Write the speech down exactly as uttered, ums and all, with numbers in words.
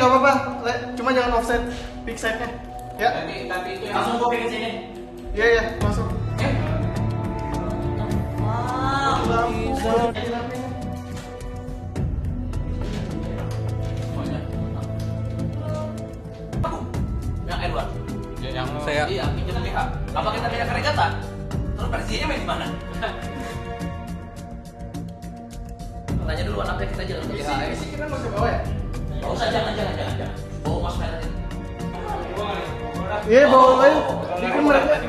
nggak apa-apa. Cuma jangan offset big side-nya. Ya. Tapi tapi itu langsung gue ke sini. Iya iya, masuk. Eh. Wow. Lampu. Yang Edward. Yang saya. Iya, pinjam P H. Apa kita pindah ke Regata? Terus presidennya main di mana? Tanya dulu apa kita jalan ke P H. Isi kita nggak usah bawa ya? Nggak usah, jangan jangan jangan jangan. Bawa mas merah. Iya bawa lain. Ikut mereka.